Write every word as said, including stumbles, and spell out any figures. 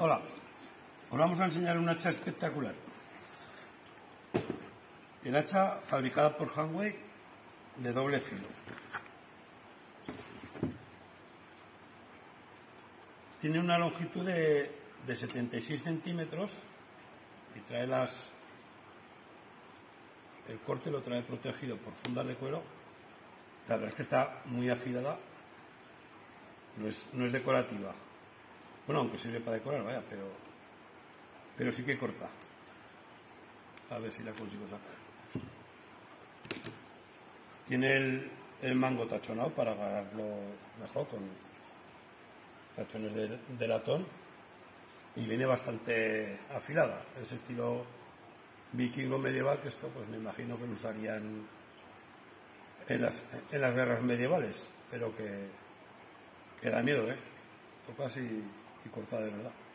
Hola, os vamos a enseñar un hacha espectacular. El hacha fabricada por Handway de doble filo. Tiene una longitud de, de setenta y seis centímetros y trae las... El corte lo trae protegido por fundas de cuero. La verdad es que está muy afilada, no es, no es decorativa. Bueno, aunque sirve para decorar, vaya, pero, pero sí que corta. A ver si la consigo sacar. Tiene el, el mango tachonado para agarrarlo mejor con tachones de, de latón y viene bastante afilada. Es estilo vikingo medieval, que esto pues me imagino que lo usarían en las, en las guerras medievales, pero que, que da miedo, ¿eh? Tocas y, y corta de verdad.